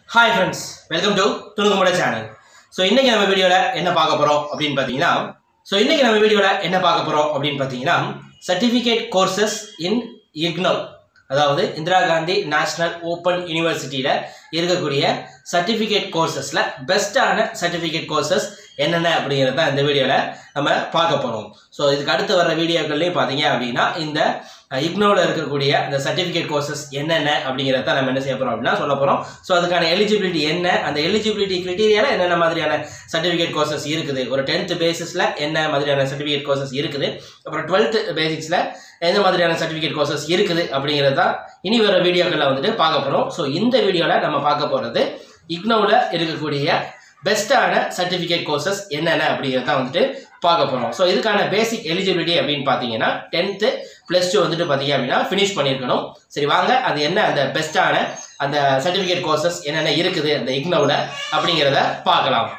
Hi friends, welcome to Tunukumoda channel. So இன்னைக்கு நம்ம வீடியோல என்ன பார்க்க போறோம் அப்படினு பாத்தீங்கன்னா certificate courses in IGNOU அதாவது இந்திரா காந்தி நேஷனல் ஓபன் யுனிவர்சிட்டியில இருக்கக்கூடிய certificate coursesல பெஸ்டான certificate courses என்னென்ன அப்படிங்கறத இந்த வீடியோல நம்ம பார்க்க போறோம். சோ இதுக்கு அடுத்து வர வீடியோக்கள்லயே பாத்தீங்க அப்படினா இந்த IGNOUல இருக்கக்கூடிய அந்த certificate courses என்னென்ன அப்படிங்கறத நம்ம என்ன செய்ய போறோம் அப்படினா சொல்ல போறோம். சோ அதுக்கான எலிஜிபிலிட்டி என்ன, அந்த எலிஜிபிலிட்டி கிரைட்டீரியால என்னென்ன மாதிரியான certificate courses இருக்குது, ஒரு 10th பேசிஸ்ல என்ன மாதிரியான certificate courses இருக்குது, அப்புறம் 12th பேசிக்ஸ்ல என்ன மாதிரியான certificate courses இருக்குது அப்படிங்கறத இனி வர வீடியோக்கள்ல வந்துட்டு பார்க்க போறோம். சோ இந்த வீடியோல நம்ம பார்க்க போறது IGNOUல இருக்கக்கூடிய பெஸ்டான certificate courses என்னென்ன அப்படிங்கறத வந்துட்டு பார்க்க போறோம். சோ இதுக்கான பேசிக் எலிஜிபிலிட்டி அப்படினு பாத்தீங்கன்னா 10th +2 வந்துட்டு பாத்தீங்க அப்படினா finish பண்ணிருக்கணும். சரி வாங்க அது என்ன அந்த பெஸ்டான அந்த certificate courses என்னென்ன இருக்குது அந்த IGNOUல அப்படிங்கறத பார்க்கலாம்.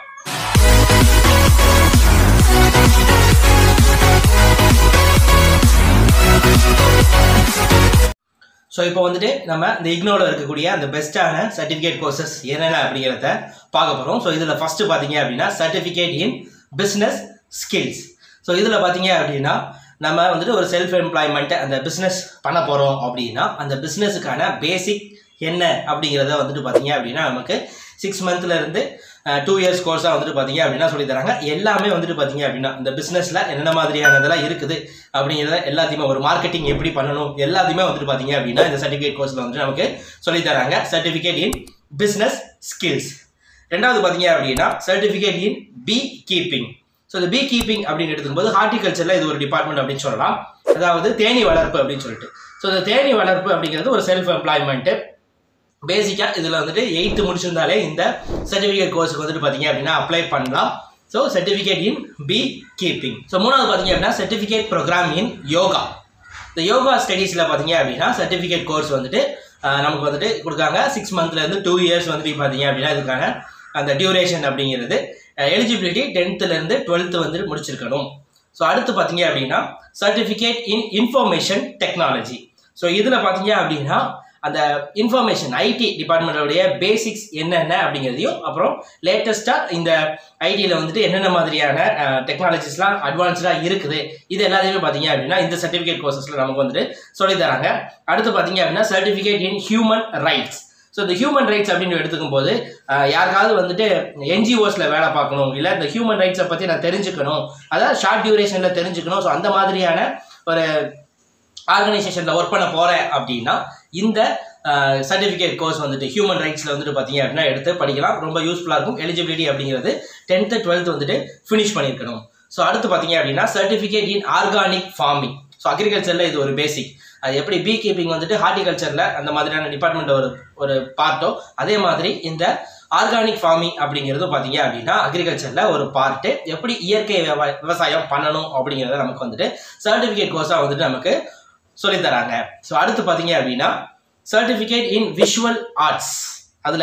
சோ இப்போ வந்துட்டு நம்ம இந்த IGNOUல இருக்கக்கூடிய அந்த பெஸ்டான certificate courses என்னென்ன அப்படிங்கறத பார்க்க போறோம். சோ இதுல ஃபர்ஸ்ட் பாத்தீங்க அப்படினா certificate in business skills. So இதுல பாத்தீங்க அப்படினா நம்ம வந்துட்டு ஒரு செல்ஃப் எம்ப்ளாய்மென்ட் அந்த பிசினஸ் பண்ண போறோம் அப்படினா அந்த பிசினஸ்க்கான பேசிக் என்ன அப்படிங்கறத வந்துட்டு பாத்தீங்க அப்படினா நமக்கு 6 மந்த்ல இருந்து 2 இயர்ஸ் கோர்ஸா வந்துட்டு பாத்தீங்க அப்படினா சொல்லி தராங்க. எல்லாமே வந்துட்டு பாத்தீங்க அப்படினா இந்த பிசினஸ்ல என்னென்ன மாதிரியானதெல்லாம் இருக்குது அப்படிங்கறத எல்லாத்தையுமே ஒரு மார்க்கெட்டிங் எப்படி பண்ணனும் எல்லாத்தையுமே வந்துட்டு பாத்தீங்க அப்படினா இந்த சர்டிபிகேட் கோர்ஸ்ல வந்து நமக்கு சொல்லி தராங்க. Certificate in business skills. ரெண்டாவது பாத்தீங்க அப்படினா certificate in bee keeping. So இந்த பீ கீப்பிங் அப்படின்னு எடுக்கும்போது ஹார்டிகல்ச்சர்ல இது ஒரு டிபார்ட்மெண்ட் அப்படின்னு சொல்லலாம். அதாவது தேனீ வளர்ப்பு அப்படின்னு சொல்லிட்டு. சோ இந்த தேனீ வளர்ப்பு அப்படிங்கிறது ஒரு செல்ஃப் எம்ப்ளாய்மெண்ட். பேசிக்கா இதுல வந்துட்டு 8th முடிச்சிருந்தாலே இந்த சர்டிபிகேட் கோர்ஸ்க்கு வந்துட்டு பாத்தீங்க அப்படின்னா அப்ளை பண்ணலாம். So certificate in bee keeping. So மூணாவது பாத்தீங்க அப்படின்னா சர்டிபிகேட் ப்ரோக்ராம் இன் யோகா. இந்த யோகா ஸ்டடீஸ்ல பாத்தீங்க அப்படின்னா சர்டிபிகேட் கோர்ஸ் வந்துட்டு நமக்கு வந்துட்டு கொடுக்காங்க. 6 மந்த்ல இருந்து 2 இயர்ஸ் வந்துட்டு பாத்தீங்க அப்படின்னா இதுக்கான அந்த டியூரேஷன் அப்படிங்கிறது எலிஜிபிலிட்டி 10th இருந்து 12th வந்து முடிச்சிருக்கணும். ஸோ அடுத்து பார்த்தீங்க அப்படின்னா certificate in information technology. So இதில் பார்த்தீங்க அப்படின்னா அந்த இன்ஃபர்மேஷன் ஐடி டிபார்ட்மெண்டோடைய பேசிக்ஸ் என்னென்ன அப்படிங்கிறதையும் அப்புறம் லேட்டஸ்ட்டாக இந்த ஐடியில் வந்துட்டு என்னென்ன மாதிரியான டெக்னாலஜிஸ்லாம் அட்வான்ஸ்டாக இருக்குது இது எல்லாத்தையுமே பார்த்தீங்க அப்படின்னா இந்த சர்டிஃபிகேட் கோர்சஸில் நமக்கு வந்துட்டு சொல்லித்தராங்க. அடுத்து பார்த்தீங்க அப்படின்னா certificate in human rights. So இந்த ஹியூமன் ரைட்ஸ் அப்படின்னு எடுத்துக்கும் போது யாருக்காவது வந்துட்டு என்ஜிஓஸில் வேலை பார்க்கணும், இல்லை இந்த ஹியூமன் ரைட்ஸை பற்றி நான் தெரிஞ்சுக்கணும், அதாவது ஷார்ட் டியூரேஷனில் தெரிஞ்சுக்கணும். ஸோ அந்த மாதிரியான ஒரு ஆர்கனைசேஷனில் ஒர்க் பண்ண போகிறேன் அப்படின்னா இந்த சர்டிஃபிகேட் கோர்ஸ் வந்துட்டு ஹியூமன் ரைட்ஸில் வந்துட்டு பார்த்தீங்க அப்படின்னா எடுத்து படிக்கலாம். ரொம்ப யூஸ்ஃபுல்லாக இருக்கும். எலிஜிபிலிட்டி அப்படிங்கிறது 10th 12th வந்துட்டு ஃபினிஷ் பண்ணியிருக்கணும். ஸோ அடுத்து பார்த்தீங்க அப்படின்னா certificate in organic farming. So அக்ரிகல்ச்சரில் இது ஒரு பேசிக். அது எப்படி பீ கீப்பிங் வந்துட்டு ஹார்டிகல்ச்சரில் அந்த மாதிரியான டிபார்ட்மெண்ட் ஒரு பார்ட்டோ, அதே மாதிரி இந்த ஆர்கானிக் ஃபார்மிங் அப்படிங்கிறது பார்த்தீங்க அப்படின்னா அக்ரிகல்ச்சரில் ஒரு பார்ட்டு. எப்படி இயற்கை விவசாயம் பண்ணணும் அப்படிங்கிறத நமக்கு வந்துட்டு சர்டிஃபிகேட் கோர்ஸாக வந்துட்டு நமக்கு சொல்லித்தராங்க. ஸோ அடுத்து பார்த்தீங்க அப்படின்னா சர்டிஃபிகேட் இன் விஷுவல் ஆர்ட்ஸ். அதில்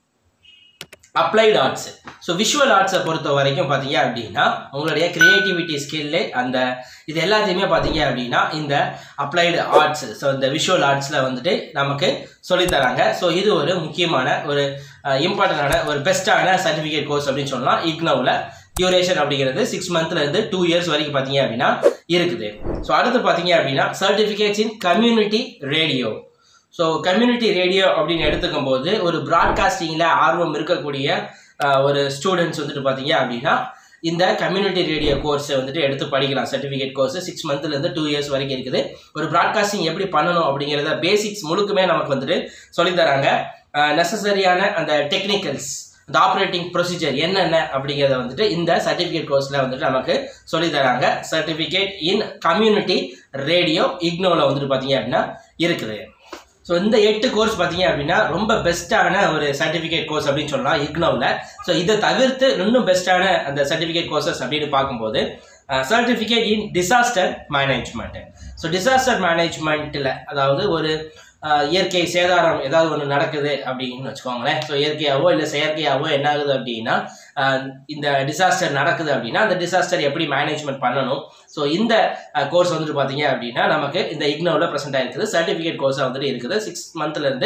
அப்ளைடு ஆர்ட்ஸ். ஸோ விஷுவல் ஆர்ட்ஸை பொறுத்த வரைக்கும் பார்த்தீங்க அப்படின்னா உங்களுடைய கிரியேட்டிவிட்டி ஸ்கில்லு அந்த இது எல்லாத்தையுமே பார்த்தீங்க அப்படின்னா இந்த அப்ளைடு ஆர்ட்ஸ், ஸோ இந்த விஷுவல் ஆர்ட்ஸில் வந்துட்டு நமக்கு சொல்லித்தராங்க. ஸோ இது ஒரு முக்கியமான ஒரு இம்பார்ட்டண்டான ஒரு பெஸ்ட்டான சர்டிஃபிகேட் கோர்ஸ் அப்படின்னு சொல்லலாம். IGNOUல டியூரேஷன் அப்படிங்கிறது 6 மந்த்ல இருந்து 2 இயர்ஸ் வரைக்கும் பார்த்தீங்க அப்படின்னா இருக்குது. ஸோ அடுத்து பார்த்தீங்க அப்படின்னா certificates in community radio. So community radio அப்படின்னு எடுத்துக்கும் போது ஒரு ப்ராட்காஸ்டிங்கில் ஆர்வம் இருக்கக்கூடிய ஒரு ஸ்டூடெண்ட்ஸ் வந்துட்டு பார்த்தீங்க அப்படின்னா இந்த கம்யூனிட்டி ரேடியோ கோர்ஸை வந்துட்டு எடுத்து படிக்கலாம். சர்டிஃபிகேட் கோர்ஸ் 6 மந்த்லேருந்து 2 இயர்ஸ் வரைக்கும் இருக்குது. ஒரு ப்ராட்காஸ்டிங் எப்படி பண்ணணும் அப்படிங்கிறத பேசிக்ஸ் முழுக்குமே நமக்கு வந்துட்டு சொல்லித்தராங்க. நெசசரியான அந்த டெக்னிக்கல்ஸ், இந்த ஆப்ரேட்டிங் ப்ரொசீஜர் என்னென்ன அப்படிங்கிறத வந்துட்டு இந்த சர்டிஃபிகேட் கோர்ஸில் வந்துட்டு நமக்கு சொல்லித்தராங்க. சர்டிஃபிகேட் இன் கம்யூனிட்டி ரேடியோ IGNOUல வந்துட்டு பார்த்தீங்க அப்படின்னா இருக்குது. ஸோ இந்த 8 கோர்ஸ் பார்த்தீங்க அப்படின்னா ரொம்ப பெஸ்ட்டான ஒரு சர்டிஃபிகேட் கோர்ஸ் அப்படின்னு சொல்லலாம் IGNOUல. ஸோ இதை தவிர்த்து இன்னும் பெஸ்ட்டான அந்த சர்டிஃபிகேட் கோர்சஸ் அப்படின்னு பார்க்கும்போது certificate in disaster management. So disaster மேனேஜ்மெண்ட்டில் அதாவது ஒரு இயற்கை சேதாரம் ஏதாவது ஒன்று நடக்குது அப்படின்னு வச்சுக்கோங்களேன். ஸோ இயற்கையாவோ இல்லை செயற்கையாவோ என்ன ஆகுது அப்படின்னா இந்த டிசாஸ்டர் நடக்குது அப்படின்னா அந்த டிசாஸ்டர் எப்படி மேனேஜ்மெண்ட் பண்ணணும். ஸோ இந்த கோர்ஸ் வந்துட்டு பார்த்தீங்க அப்படின்னா நமக்கு இந்த IGNOUல ப்ரெசென்ட் ஆகிருக்குது. சர்டிஃபிகேட் கோர்ஸாக வந்துட்டு இருக்குது. 6 மந்த்லேருந்து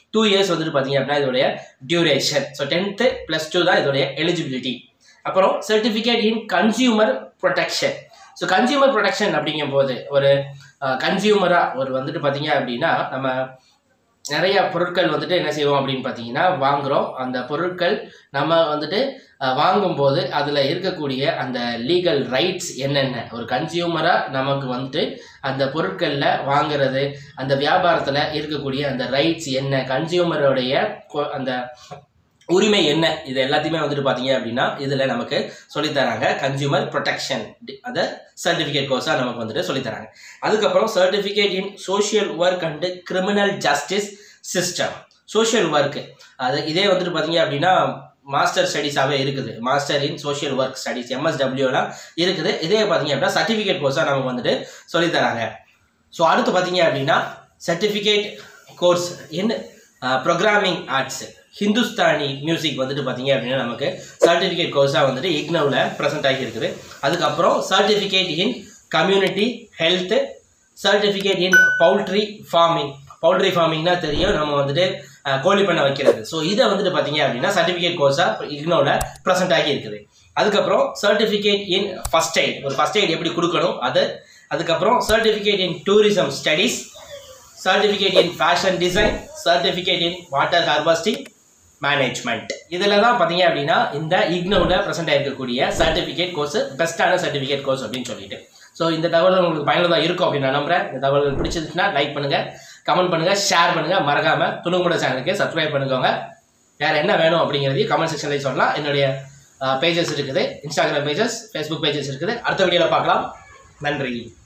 2 இயர்ஸ் வந்துட்டு பார்த்தீங்க அப்படின்னா இதோடைய டியூரேஷன். ஸோ 10th + 2 தான் இதோடைய எலிஜிபிலிட்டி. அப்புறம் certificate in consumer protection. So consumer protection அப்படிங்கும்போது ஒரு கன்சியூமராக ஒரு வந்துட்டு பார்த்தீங்க அப்படின்னா நம்ம நிறைய பொருட்கள் வந்துட்டு என்ன செய்வோம் அப்படின்னு பார்த்தீங்கன்னா வாங்குகிறோம். அந்த பொருட்கள் நம்ம வந்துட்டு வாங்கும்போது அதில் இருக்கக்கூடிய அந்த லீகல் ரைட்ஸ் என்னென்ன, ஒரு கன்சியூமராக நமக்கு வந்துட்டு அந்த பொருட்களில் வாங்குறது, அந்த வியாபாரத்தில் இருக்கக்கூடிய அந்த ரைட்ஸ் என்ன, கன்சியூமருடைய அந்த உரிமை என்ன, இது எல்லாத்தையுமே வந்துட்டு பார்த்தீங்க அப்படின்னா இதில் நமக்கு சொல்லித்தராங்க. கன்சியூமர் ப்ரொடெக்ஷன் அந்த சர்டிஃபிகேட் கோர்ஸாக நமக்கு வந்துட்டு சொல்லித்தராங்க. அதுக்கப்புறம் certificate in social work and criminal justice system. Social work அது இதே வந்துட்டு பார்த்தீங்க அப்படின்னா மாஸ்டர் ஸ்டடீஸாகவே இருக்குது. Master in social work studies MSWலாம் இருக்குது. இதே பார்த்தீங்க அப்படின்னா சர்டிஃபிகேட் கோர்ஸாக நமக்கு வந்துட்டு சொல்லித்தராங்க. ஸோ அடுத்து பார்த்தீங்க அப்படின்னா certificate course in programming arts, Hindustani music வந்துட்டு பார்த்தீங்க அப்படின்னா நமக்கு சர்டிஃபிகேட் கோர்ஸாக வந்துட்டு IGNOUவில் ப்ரெசென்ட் ஆகி இருக்குது. அதுக்கப்புறம் certificate in community health, certificate in poultry farming. Poultry ஃபார்மிங்னா தெரியும், நம்ம வந்துட்டு கோழி பண்ணை வைக்கிறது. ஸோ இதை வந்துட்டு பார்த்தீங்க அப்படின்னா சர்டிஃபிகேட் கோர்ஸாக IGNOUவில் ப்ரெசென்ட் ஆகி இருக்குது. அதுக்கப்புறம் சர்டிஃபிகேட் இன் ஃபர்ஸ்ட் எய்ட், ஒரு ஃபர்ஸ்ட் எய்ட் எப்படி கொடுக்கணும் அது. அதுக்கப்புறம் certificate in tourism studies, certificate in fashion design, certificate in water harvesting management. இதில் தான் பார்த்தீங்க அப்படின்னா இந்த IGNOUவில் ப்ரெசென்ட் ஆகிருக்கக்கூடிய சர்டிஃபிகேட் கோர்ஸ் பெஸ்ட்டான சர்டிஃபிகேட் கோர்ஸ் அப்படின்னு சொல்லிட்டு. ஸோ இந்த தகவல் உங்களுக்கு பயனுள்ளதாக இருக்கும் அப்படின்னு நான் நம்புறேன். இந்த தகவல் பிடிச்சிருச்சுன்னா லைக் பண்ணுங்கள், கமெண்ட் பண்ணுங்கள், ஷேர் பண்ணுங்கள். மறக்காமல் துணுங்குட சேனலுக்கு சப்ஸ்கிரைப் பண்ணிக்கோங்க. வேறு என்ன வேணும் அப்படிங்கிறதையும் கமெண்ட் செக்ஷன்லேயே சொல்லலாம். என்னுடைய பேஜஸ் இருக்குது, இன்ஸ்டாகிராம் பேஜஸ், ஃபேஸ்புக் பேஜஸ் இருக்குது. அடுத்த வீடியோவில் பார்க்கலாம். நன்றி.